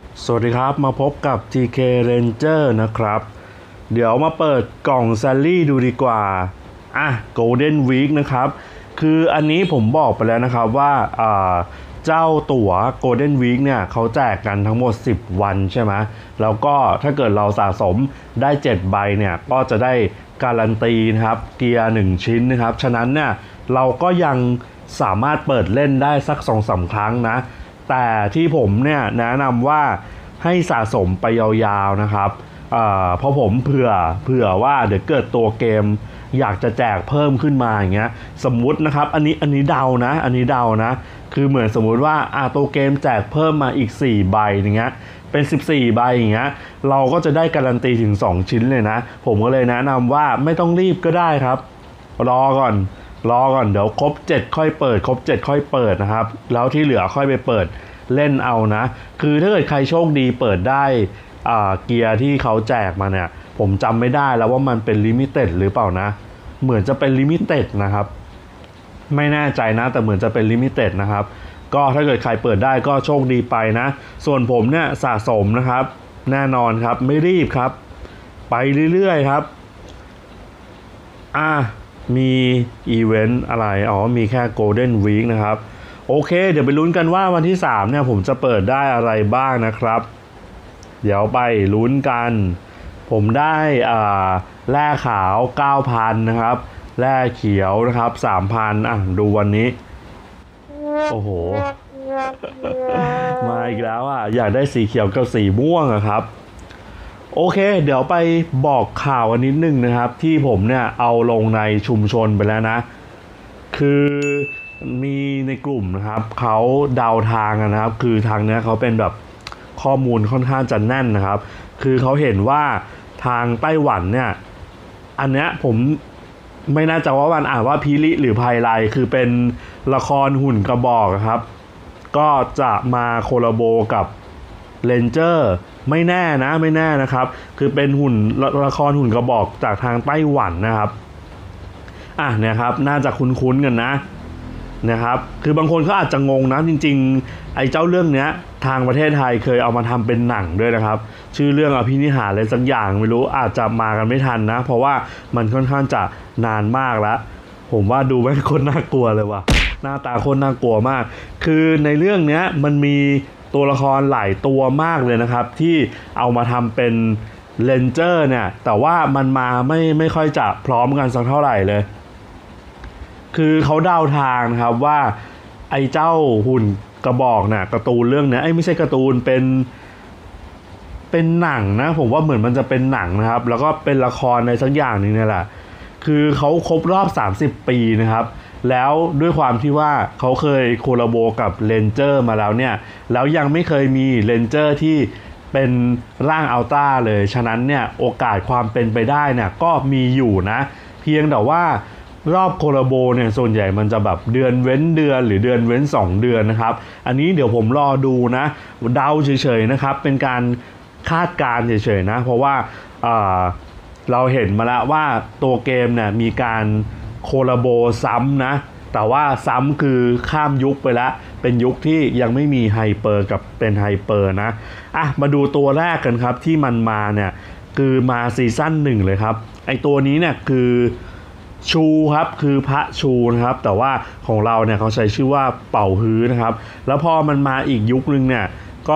สวัสดีครับมาพบกับ TK Ranger นะครับเดี๋ยวมาเปิดกล่องแซลลี่ดูดีกว่าGolden Week นะครับคืออันนี้ผมบอกไปแล้วนะครับว่าเจ้าตั๋ว Golden Week เนี่ยเขาแจกกันทั้งหมด10วันใช่ไหมแล้วก็ถ้าเกิดเราสะสมได้7ใบเนี่ยก็จะได้การันตีนะครับเกียร์1ชิ้นนะครับฉะนั้นเนี่ยเราก็ยังสามารถเปิดเล่นได้สัก 2-3 ครั้งนะแต่ที่ผมเนี่ยแนะนำว่าให้สะสมไปยาวๆนะครับเพราะผมเผื่อว่าเดี๋ยวเกิดตัวเกมอยากจะแจกเพิ่มขึ้นมาอย่างเงี้ยสมมุตินะครับอันนี้เดานะคือเหมือนสมมุติว่าตัวเกมแจกเพิ่มมาอีก4ใบอย่างเงี้ยเป็น14ใบอย่างเงี้ยเราก็จะได้การันตีถึง2ชิ้นเลยนะผมก็เลยแนะนำว่าไม่ต้องรีบก็ได้ครับรอก่อนเดี๋ยวครบ7ค่อยเปิดครบ7ค่อยเปิดนะครับแล้วที่เหลือค่อยไปเปิดเล่นเอานะคือถ้าเกิดใครโชคดีเปิดได้เกียร์ที่เขาแจกมาเนี่ยผมจำไม่ได้แล้วว่ามันเป็นลิมิเต็ดหรือเปล่านะเหมือนจะเป็นลิมิเต็ดนะครับไม่แน่ใจนะแต่เหมือนจะเป็นลิมิเต็ดนะครับก็ถ้าเกิดใครเปิดได้ก็โชคดีไปนะส่วนผมเนี่ยสะสมนะครับแน่นอนครับไม่รีบครับไปเรื่อยๆครับมีอีเวนต์อะไรมีแค่ Golden Week นะครับโอเคเดี๋ยวไปลุ้นกันว่าวันที่3เนี่ยผมจะเปิดได้อะไรบ้างนะครับเดี๋ยวไปลุ้นกันผมได้แร่ขาว 9,000 นะครับแร่เขียวนะครับ 3,000ดูวันนี้โอ้โห มาอีกแล้วอยากได้สีเขียวกับสีม่วงครับโอเคเดี๋ยวไปบอกข่าวนิดนึงนะครับที่ผมเนี่ยเอาลงในชุมชนไปแล้วนะคือมีในกลุ่มนะครับเขาเดาทางนะครับคือทางเนี้ยเขาเป็นแบบข้อมูลค่อนข้างจะแน่นนะครับคือเขาเห็นว่าทางไต้หวันเนี่ยอันเนี้ยผมไม่น่าจะว่ามันอ่านว่าพิริหรือไพไลคือเป็นละครหุ่นกระบอกครับก็จะมาโคลาโบกับเรนเจอร์ไม่แน่นะครับคือเป็นหุ่นละครหุ่นกระบอกจากทางไต้หวันนะครับเนี่ยครับน่าจะคุ้นๆกันนะครับคือบางคนเขาอาจจะงงนะจริงๆไอ้เจ้าเรื่องเนี้ยทางประเทศไทยเคยเอามาทำเป็นหนังด้วยนะครับชื่อเรื่องอภินิหารอะไรสักอย่างไม่รู้อาจจะมากันไม่ทันนะเพราะว่ามันค่อนข้างจะนานมากแล้วผมว่าดูไม่คนน่ากลัวเลยว่ะหน้าตาคนน่ากลัวมากคือในเรื่องเนี้ยมันมีตัวละครหลายตัวมากเลยนะครับที่เอามาทำเป็นเรนเจอร์เนี่ยแต่ว่ามันมาไม่ค่อยจะพร้อมกันสักเท่าไหร่เลยคือเขาเดาทางนะครับว่าไอ้เจ้าหุ่นกระบอกเนี่ยการ์ตูนเรื่องนี้ไม่ใช่การ์ตูนเป็นหนังนะผมว่าเหมือนมันจะเป็นหนังนะครับแล้วก็เป็นละครในสักอย่างนึงเนี่ยแหละคือเขาครบรอบ30ปีนะครับแล้วด้วยความที่ว่าเขาเคยโคลาโบกับเรนเจอร์มาแล้วเนี่ยแล้วยังไม่เคยมีเรนเจอร์ที่เป็นร่างอัลต้าเลยฉะนั้นเนี่ยโอกาสความเป็นไปได้เนี่ยก็มีอยู่นะเพียงแต่ว่ารอบโคลาโบเนี่ยส่วนใหญ่มันจะแบบเดือนเว้นเดือนหรือเดือนเว้น2เดือนนะครับอันนี้เดี๋ยวผมรอดูนะเดาเฉยๆนะครับเป็นการคาดการณ์เฉยๆนะเพราะว่าเราเห็นมาแล้วว่าตัวเกมเนี่ยมีการโคลาโบซ้ำนะแต่ว่าซ้ำคือข้ามยุคไปแล้วเป็นยุคที่ยังไม่มีไฮเปอร์กับเป็นไฮเปอร์นะมาดูตัวแรกกันครับที่มันมาเนี่ยคือมาซีซั่น1เลยครับไอตัวนี้เนี่ยคือชูครับคือพระชูนะครับแต่ว่าของเราเนี่ยเขาใช้ชื่อว่าเป่าฮื้อนะครับแล้วพอมันมาอีกยุคนึงเนี่ยก็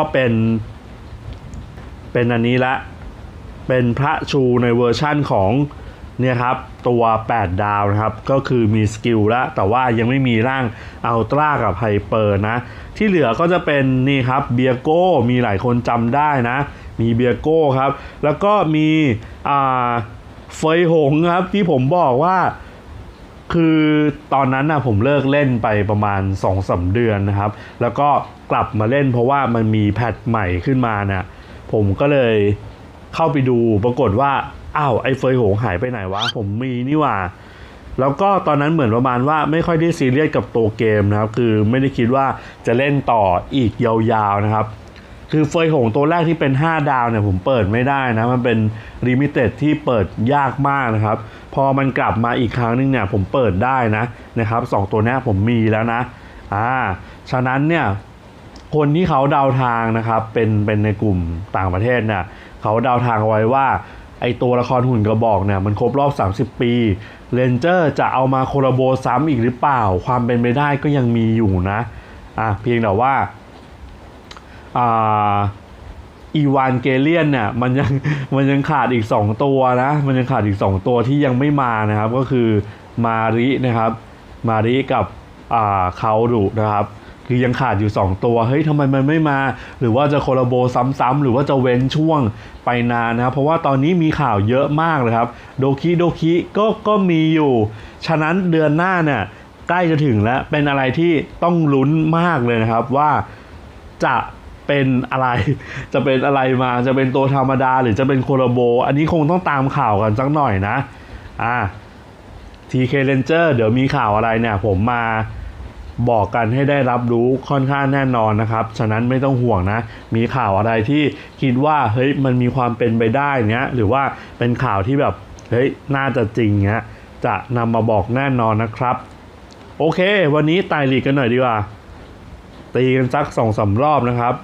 เป็นอันนี้ละเป็นพระชูในเวอร์ชั่นของเนี่ยครับตัว8ดาวนะครับก็คือมีสกิลแล้วแต่ว่ายังไม่มีร่างอัลตร้ากับไฮเปอร์นะที่เหลือก็จะเป็นนี่ครับเบียโก้มีหลายคนจำได้นะมีเบียโก้ครับแล้วก็มีเฟยหงครับที่ผมบอกว่าคือตอนนั้นผมเลิกเล่นไปประมาณ 2-3 เดือนนะครับแล้วก็กลับมาเล่นเพราะว่ามันมีแพทใหม่ขึ้นมาเนี่ยผมก็เลยเข้าไปดูปรากฏว่าไอ้เฟยหงหายไปไหนวะผมมีนี่ว่าแล้วก็ตอนนั้นเหมือนประมาณว่าไม่ค่อยได้ซีเรียสกับตัวเกมนะครับคือไม่ได้คิดว่าจะเล่นต่ออีกยาวๆนะครับคือเฟยหงตัวแรกที่เป็น5ดาวเนี่ยผมเปิดไม่ได้นะมันเป็นลิมิเต็ดที่เปิดยากมากนะครับพอมันกลับมาอีกครั้งนึงเนี่ยผมเปิดได้นะครับ2ตัวนี้ผมมีแล้วนะฉะนั้นเนี่ยคนที่เขาเดาทางนะครับเป็นในกลุ่มต่างประเทศเนี่ยเขาเดาทางเอาไว้ว่าไอตัวละครหุ่นกระบอกเนี่ยมันครบรอบ30ปีเรนเจอร์จะเอามาโคลาโบซ้ำอีกหรือเปล่าความเป็นไปได้ก็ยังมีอยู่นะเพียงแต่ว่าอีวานเกเลียนเนี่ยมันยังขาดอีก2ตัวนะมันยังขาดอีก2ตัวที่ยังไม่มานะครับก็คือมารินะครับมาริกับคารุนะครับคือยังขาดอยู่2ตัวเฮ้ยทำไมมันไม่มาหรือว่าจะโคลาโบซ้ำๆหรือว่าจะเว้นช่วงไปนานนะครับเพราะว่าตอนนี้มีข่าวเยอะมากเลยครับโดคิก็มีอยู่ฉะนั้นเดือนหน้าเนี่ยใกล้จะถึงแล้วเป็นอะไรที่ต้องลุ้นมากเลยนะครับว่าจะเป็นอะไรจะเป็นอะไรมาจะเป็นตัวธรรมดาหรือจะเป็นโคลาโบอันนี้คงต้องตามข่าวกันสักหน่อยนะTK Ranger เดี๋ยวมีข่าวอะไรเนี่ยผมมาบอกกันให้ได้รับรู้ค่อนข้างแน่นอนนะครับฉะนั้นไม่ต้องห่วงนะมีข่าวอะไรที่คิดว่าเฮ้ยมันมีความเป็นไปได้เนี้ยหรือว่าเป็นข่าวที่แบบเฮ้ยน่าจะจริงเนี้ยจะนำมาบอกแน่นอนนะครับโอเควันนี้ไต่ลีกกันหน่อยดีกว่าตีกันสัก 2-3 รอบนะครับ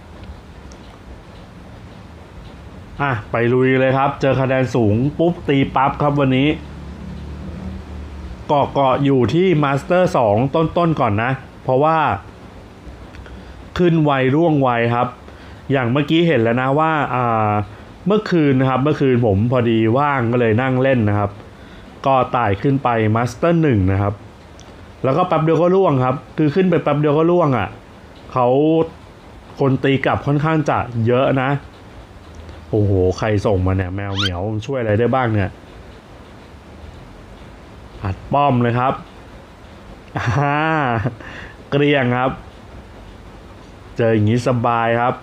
ไปลุยเลยครับเจอคะแนนสูงปุ๊บตีปั๊บครับวันนี้เกาะอยู่ที่มาสเตอร์2ต้นก่อนนะเพราะว่าขึ้นไวร่วงไวครับอย่างเมื่อกี้เห็นแล้วนะว่าเมื่อคืนนะครับเมื่อคืนผมพอดีว่างก็เลยนั่งเล่นนะครับก็ไต่ขึ้นไปมาสเตอร์1นะครับแล้วก็แป๊บเดียวก็ร่วงครับคือขึ้นไปแป๊บเดียวก็ร่วงเขาคนตีกลับค่อนข้างจะเยอะนะโอ้โหใครส่งมาเนี่ยแมวเหมียวช่วยอะไรได้บ้างเนี่ยอัดป้อมเลยครับเกรียงครับเจออย่างนี้สบายครับ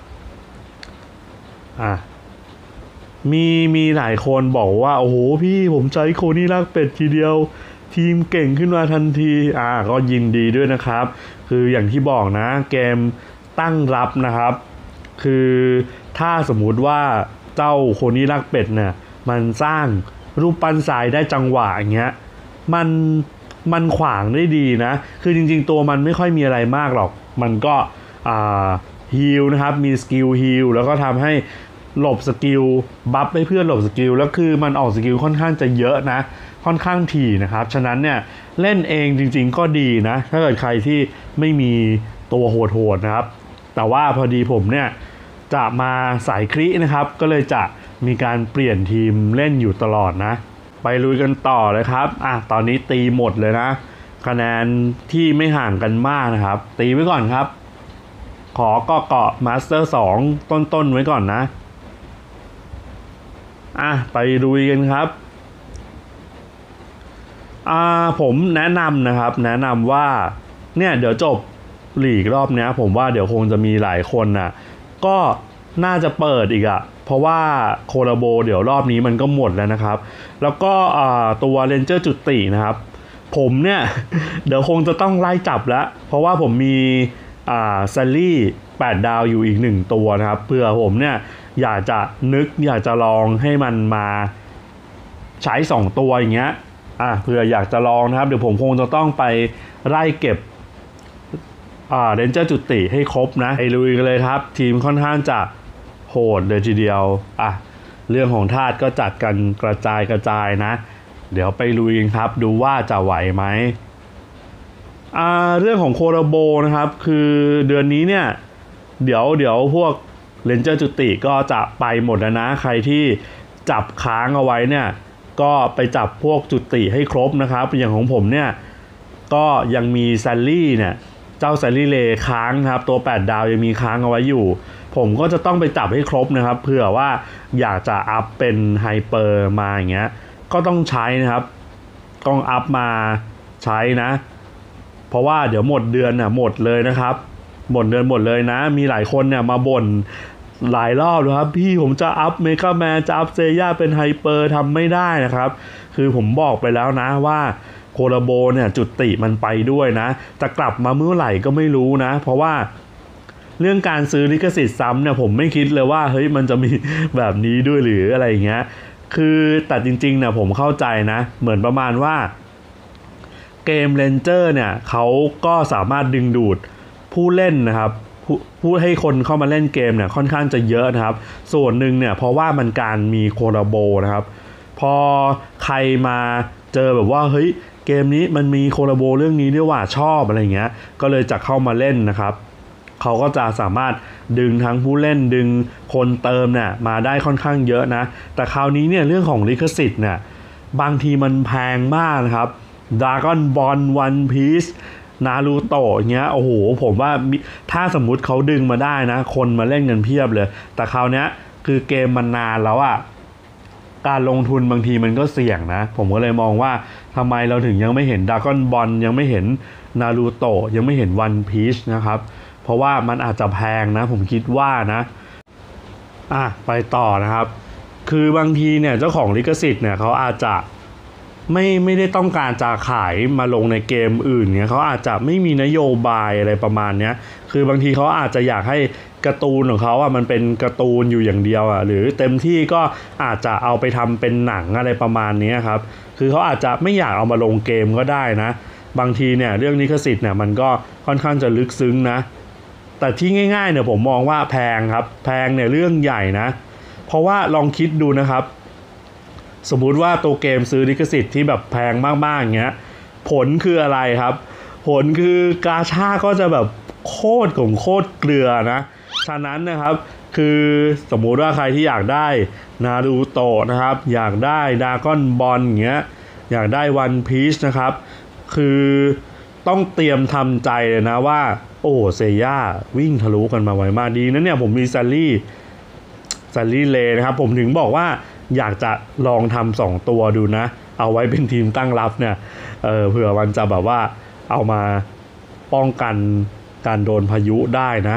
มีหลายคนบอกว่าโอ้โหพี่ผมใช้โคนี่ลากเป็ดทีเดียวทีมเก่งขึ้นมาทันทีก็ยินดีด้วยนะครับคืออย่างที่บอกนะเกมตั้งรับนะครับคือถ้าสมมุติว่าเจ้าโคนี่ลากเป็ดเนี่ยมันสร้างรูปปั้นทรายได้จังหวะอย่างเงี้ยมันขวางได้ดีนะคือจริงๆตัวมันไม่ค่อยมีอะไรมากหรอกมันก็ฮีลนะครับมีสกิลฮีลแล้วก็ทำให้หลบสกิลบัฟให้เพื่อนหลบสกิลแล้วคือมันออกสกิลค่อนข้างจะเยอะนะค่อนข้างถี่นะครับฉะนั้นเนี่ยเล่นเองจริงๆก็ดีนะถ้าเกิดใครที่ไม่มีตัวโหดๆนะครับแต่ว่าพอดีผมเนี่ยจะมาสายครินะครับก็เลยจะมีการเปลี่ยนทีมเล่นอยู่ตลอดนะไปลุยกันต่อเลยครับตอนนี้ตีหมดเลยนะคะแนนที่ไม่ห่างกันมากนะครับตีไว้ก่อนครับขอเกาะมาสเตอร์2ต้นไว้ก่อนนะไปลุยกันครับผมแนะนำนะครับแนะนำว่าเนี่ยเดี๋ยวจบลีกรอบนี้ผมว่าเดี๋ยวคงจะมีหลายคนก็น่าจะเปิดอีกเพราะว่าโคลาโบเดี๋ยวรอบนี้มันก็หมดแล้วนะครับแล้วก็ตัวเรนเจอร์จุตินะครับผมเนี่ย เดี๋ยวคงจะต้องไล่จับแล้วเพราะว่าผมมีซัลลี่8ดาวอยู่อีก1ตัวนะครับเพื่อผมเนี่ยอยากจะลองให้มันมาใช้2ตัวอย่างเงี้ยเพื่ออยากจะลองนะครับเดี๋ยวผมคงจะต้องไปไล่เก็บเรนเจอร์จุติให้ครบนะให้ลุยกันเลยครับทีมค่อนข้างจะโหดเลยทีเดียวเรื่องของธาตุก็จัดกันกระจายนะเดี๋ยวไปลุยกันครับดูว่าจะไหวไหมเรื่องของโคลาโบนะครับคือเดือนนี้เนี่ยเดี๋ยวพวกเรนเจอร์จุติก็จะไปหมดแล้วนะใครที่จับค้างเอาไว้เนี่ยก็ไปจับพวกจุติให้ครบนะครับอย่างของผมเนี่ยก็ยังมีแซลลี่เนี่ยเจ้าแซลลี่เลค้างครับตัว8ดาวยังมีค้างเอาไว้อยู่ผมก็จะต้องไปจับให้ครบนะครับเผื่อว่าอยากจะอัพเป็นไฮเปอร์มาอย่างเงี้ยก็ต้องใช้นะครับต้องอัพมาใช้นะเพราะว่าเดี๋ยวหมดเดือนหมดเลยนะครับหมดเดือนหมดเลยนะมีหลายคนเนี่ยมาบ่นหลายรอบเลยครับพี่ผมจะอัพเมกาแมนจะอัพเซย่าเป็นไฮเปอร์ทำไม่ได้นะครับคือผมบอกไปแล้วนะว่าโคลาโบเนี่ยจุติมันไปด้วยนะจะกลับมาเมื่อไหร่ก็ไม่รู้นะเพราะว่าเรื่องการซื้อลิขสิทธิ์ซ้ำเนี่ยผมไม่คิดเลยว่าเฮ้ยมันจะมีแบบนี้ด้วยหรืออะไรอย่างเงี้ยคือแต่จริงๆเนี่ยผมเข้าใจนะเหมือนประมาณว่าเกมเรนเจอร์เนี่ยเขาก็สามารถดึงดูดผู้เล่นนะครับผพูดให้คนเข้ามาเล่นเกมเนี่ยค่อนข้างจะเยอะนะครับส่วนหนึ่งเนี่ยเพราะว่ามันการมีโคลาโบนะครับพอใครมาเจอแบบว่าเฮ้ยเกมนี้มันมีโคลาโบเรื่องนี้ด้วยว่าชอบอะไรเงี้ยก็เลยจะเข้ามาเล่นนะครับเขาก็จะสามารถดึงทั้งผู้เล่นดึงคนเติมเนี่ยมาได้ค่อนข้างเยอะนะแต่คราวนี้เนี่ยเรื่องของลิขสิทธิ์เนี่ยบางทีมันแพงมากนะครับ Dragon Ball One Piece นารูโตะเงี้ยโอ้โหผมว่าถ้าสมมุติเขาดึงมาได้นะคนมาเล่นกันเพียบเลยแต่คราวนี้คือเกมมันนานแล้วอะการลงทุนบางทีมันก็เสี่ยงนะผมก็เลยมองว่าทำไมเราถึงยังไม่เห็น Dragon Ball ยังไม่เห็นนารูโตะยังไม่เห็น One Piece นะครับเพราะว่ามันอาจจะแพงนะผมคิดว่านะไปต่อนะครับคือบางทีเนี่ยเจ้าของลิขสิทธิ์เนี่ยเขาอาจจะไม่ได้ต้องการจะขายมาลงในเกมอื่นเนี่ยเขาอาจจะไม่มีนโยบายอะไรประมาณนี้คือบางทีเขาอาจจะอยากให้การ์ตูนของเขามันเป็นการ์ตูนอยู่อย่างเดียวหรือเต็มที่ก็อาจจะเอาไปทำเป็นหนังอะไรประมาณนี้ครับคือเขาอาจจะไม่อยากเอามาลงเกมก็ได้นะบางทีเนี่ยเรื่องลิขสิทธิ์เนี่ยมันก็ค่อนข้างจะลึกซึ้งนะแต่ที่ง่ายๆเนี่ยผมมองว่าแพงครับแพงเนี่ยเรื่องใหญ่นะเพราะว่าลองคิดดูนะครับสมมุติว่าตัวเกมซื้อลิขสิทธิ์ที่แบบแพงมากๆอย่างเงี้ยผลคืออะไรครับผลคือกาชาก็จะแบบโคตรของโคตรเกลือนะฉะนั้นนะครับคือสมมุติว่าใครที่อยากได้นารูโตะนะครับอยากได้ดราก้อนบอลอย่างเงี้ยอยากได้วันพีชนะครับคือต้องเตรียมทำใจเลยนะว่าโอ้เซย่าวิ่งทะลุกันมาไวมากดีนะเนี่ยผมมีซัลลี่เลนะครับผมถึงบอกว่าอยากจะลองทำ2ตัวดูนะเอาไว้เป็นทีมตั้งรับเนี่ยเผื่อมันจะแบบว่าเอามาป้องกันการโดนพายุได้นะ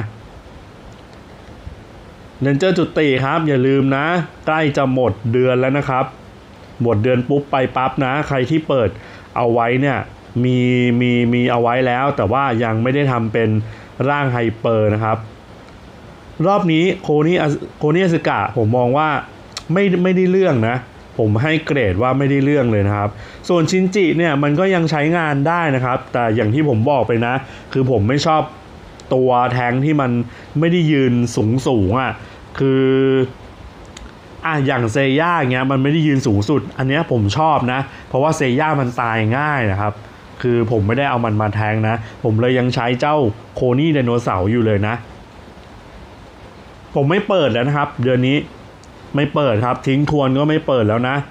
เรนเจอร์จุติครับอย่าลืมนะใกล้จะหมดเดือนแล้วนะครับหมดเดือนปุ๊บไปปั๊บนะใครที่เปิดเอาไว้เนี่ยมีเอาไว้แล้วแต่ว่ายังไม่ได้ทำเป็นร่างไฮเปอร์นะครับรอบนี้โคนี่อาสึกะผมมองว่าไม่ได้เรื่องนะผมให้เกรดว่าไม่ได้เรื่องเลยนะครับส่วนชินจิเนี่ยมันก็ยังใช้งานได้นะครับแต่อย่างที่ผมบอกไปนะคือผมไม่ชอบตัวแทงที่มันไม่ได้ยืนสูงคืออย่างเซย่าเงี้ยมันไม่ได้ยืนสูงสุดอันเนี้ยผมชอบนะเพราะว่าเซย่ามันตายง่ายนะครับคือผมไม่ได้เอามันมาแทงนะผมเลยยังใช้เจ้าโคนี่ไดโนเสาร์อยู่เลยนะผมไม่เปิดแล้วนะครับเดือนนี้ไม่เปิดครับทิ้งทวนก็ไม่เปิดแล้วนะ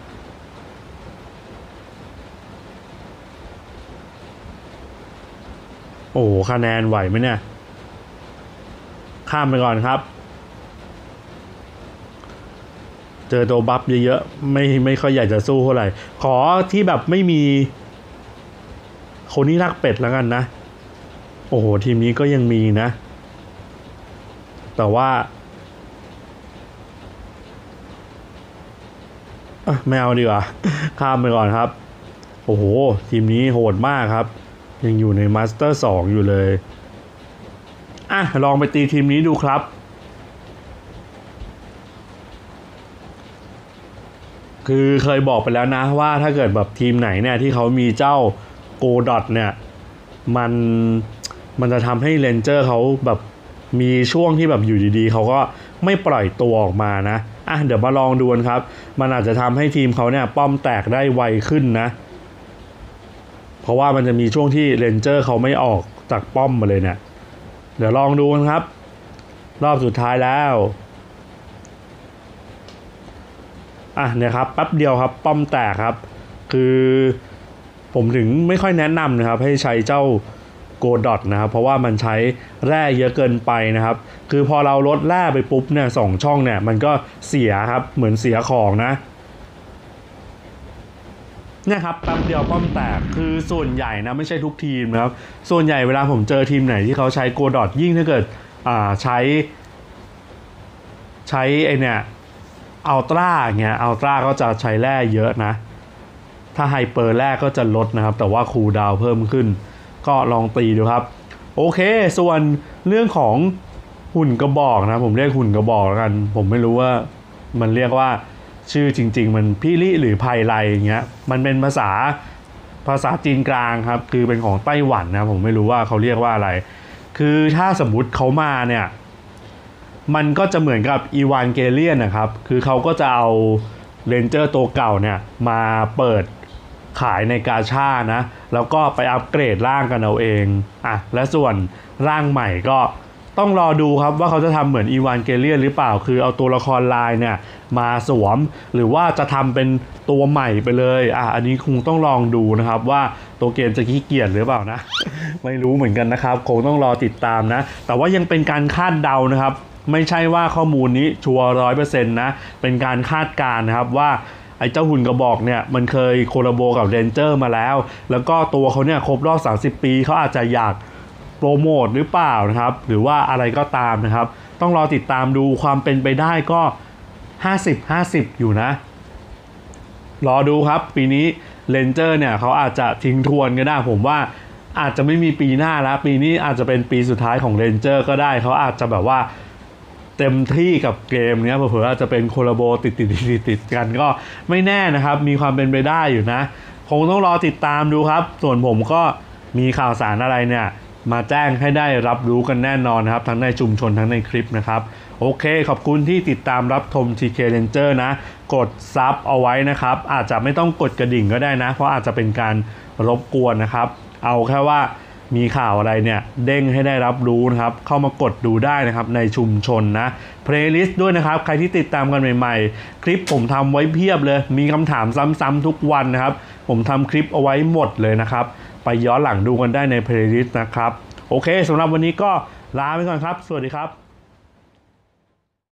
โอ้คะแนนไหวไหมเนี่ยข้ามไปก่อนครับเจอตัวบัฟเยอะๆไม่ค่อยอยากจะสู้เท่าไหร่ขอที่แบบไม่มีคนนี้รักเป็ดแล้วกันนะโอ้โหทีมนี้ก็ยังมีนะแต่ว่าไม่เอาดีกว่าข้ามไปก่อนครับโอ้โหทีมนี้โหดมากครับยังอยู่ในมาสเตอร์2อยู่เลยลองไปตีทีมนี้ดูครับคือเคยบอกไปแล้วนะว่าถ้าเกิดแบบทีมไหนเนี่ยที่เขามีเจ้าโกดอทเนี่ยมันจะทำให้เรนเจอร์เขาแบบมีช่วงที่แบบอยู่ดีๆเขาก็ไม่ปล่อยตัวออกมานะเดี๋ยวมาลองดูกันครับมันอาจจะทำให้ทีมเขาเนี่ยป้อมแตกได้ไวขึ้นนะเพราะว่ามันจะมีช่วงที่เรนเจอร์เขาไม่ออกจากป้อมมาเลยเนี่ยเดี๋ยวลองดูกันครับรอบสุดท้ายแล้วเนี่ยครับแป๊บเดียวครับป้อมแตกครับคือผมถึงไม่ค่อยแนะนำนะครับให้ใช้เจ้าโกดอทนะครับเพราะว่ามันใช้แร่เยอะเกินไปนะครับคือพอเราลดแร่ไปปุ๊บเนี่ย2ช่องเนี่ยมันก็เสียครับเหมือนเสียของนะเนี่ยครับแป๊บเดียวป้อมแตกคือส่วนใหญ่นะไม่ใช่ทุกทีมนะครับส่วนใหญ่เวลาผมเจอทีมไหนที่เขาใช้โกดอทยิ่งถ้าเกิดใช้ไอเนี่ยอัลตร้าเงี้ยอัลตร้าก็จะใช้แร่เยอะนะถ้าไฮเปอร์แร่ก็จะลดนะครับแต่ว่าคูลดาวน์เพิ่มขึ้นก็ลองตีดูครับโอเคส่วนเรื่องของหุ่นกระบอกนะผมเรียกหุ่นกระบอกแล้วกันผมไม่รู้ว่ามันเรียกว่าชื่อจริงๆมันพี่ลี่หรือไพไลอย่างเงี้ยมันเป็นภาษาจีนกลางครับคือเป็นของไต้หวันนะผมไม่รู้ว่าเขาเรียกว่าอะไรคือถ้าสมมุติเขามาเนี่ยมันก็จะเหมือนกับอีวานเกเลียนนะครับคือเขาก็จะเอาเรนเจอร์ตัวเก่าเนี่ยมาเปิดขายในกาชานะแล้วก็ไปอัปเกรดร่างกันเอาเองและส่วนร่างใหม่ก็ต้องรอดูครับว่าเขาจะทำเหมือนอีวานเกเลียนหรือเปล่าคือเอาตัวละครลายเนี่ยมาสวมหรือว่าจะทำเป็นตัวใหม่ไปเลยอันนี้คงต้องลองดูนะครับว่าตัวเกมจะขี้เกียจหรือเปล่านะ ไม่รู้เหมือนกันนะครับคงต้องรอติดตามนะแต่ว่ายังเป็นการคาดเดานะครับไม่ใช่ว่าข้อมูลนี้ชัวร์100%นะเป็นการคาดการณ์นะครับว่าไอ้เจ้าหุ่นกระบอกเนี่ยมันเคยโคลาโบกับเรนเจอร์มาแล้วก็ตัวเขาเนี่ยครบรอบ30 ปีเขาอาจจะอยากโปรโมทหรือเปล่านะครับหรือว่าอะไรก็ตามนะครับต้องรอติดตามดูความเป็นไปได้ก็50-50อยู่นะรอดูครับปีนี้เรนเจอร์เนี่ยเขาอาจจะทิ้งทวนก็ได้ผมว่าอาจจะไม่มีปีหน้าแล้วปีนี้อาจจะเป็นปีสุดท้ายของเรนเจอร์ก็ได้เขาอาจจะแบบว่าเต็มที่กับเกมนี้เผื่อๆอาจจะเป็นโคลาโบติดกันก็ไม่แน่นะครับมีความเป็นไปได้อยู่นะคงต้องรอติดตามดูครับส่วนผมก็มีข่าวสารอะไรเนี่ยมาแจ้งให้ได้รับรู้กันแน่นอนนะครับทั้งในชุมชนทั้งในคลิปนะครับโอเคขอบคุณที่ติดตามรับชม TK Ranger นะกดซับเอาไว้นะครับอาจจะไม่ต้องกดกระดิ่งก็ได้นะเพราะอาจจะเป็นการรบกวนนะครับเอาแค่ว่ามีข่าวอะไรเนี่ยเด้งให้ได้รับรู้นะครับเข้ามากดดูได้นะครับในชุมชนนะเพลย์ลิสต์ด้วยนะครับใครที่ติดตามกันใหม่ๆคลิปผมทำไว้เพียบเลยมีคำถามซ้ำๆทุกวันนะครับผมทำคลิปเอาไว้หมดเลยนะครับไปย้อนหลังดูกันได้ในเพลย์ลิสต์นะครับโอเคสำหรับวันนี้ก็ลาไปก่อนครับสวัสดีครับ